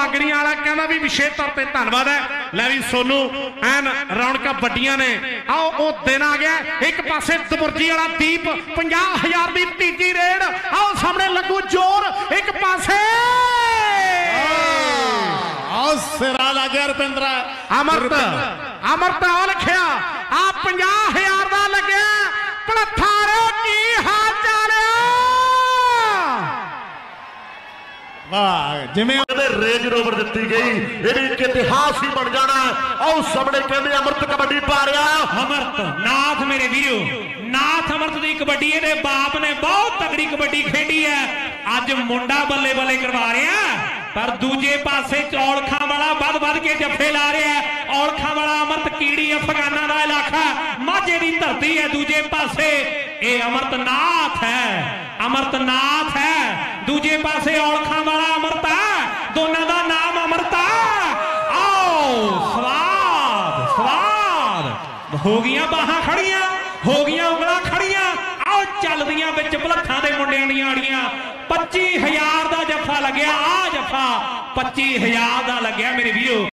बागड़ियां वाला कहना भी विशेष तौर पर धन्यवाद है। लै भी सोनू एन रौनक वड्डियां ने। आओ वो दिन आ गया। एक पासे तमुरजी वाला दीप 50,000 की तीजी रेड। आओ सामने लगू जोर। एक पासे सिरा लग गया रुपिंद्र अमृत अमृत आ लिखिया आ 50,000 का लग्या। भड़थारे की हाल चाल जिमें रेंज रोवर दी गई ये भी एक इतिहास ही बन जाना। और सामने कहते अमृत कबड्डी पा रहा अमृत नाथ मेरे वीरो नाथ अमृत की कबड्डी दे बाप ने बहुत तगड़ी कबड्डी खेडी है। अज मुंडा बल्ले बल्ले करवा रहा पर दूजे पासे औलखा वाला बद बद के जफे ला रहा है। औलखा वाला अमृत कीड़ी अफगाना का इलाका माझे की धरती है। दूजे पासे ये अमृतनाथ है अमृतनाथ है। दूजे पासे औलखा वाला अमृत है। दोनों का नाम अमृत आओ स्वाद स्वाद हो गई बाहां खड़ियां हो गई उंगलां खड़ियां। आओ चलदियां विच भलत्थां दे मुंडियां दी आड़ियां। 25,000 का जफा लग्या। आ जफा 25,000 का लग्या मेरे वीरो।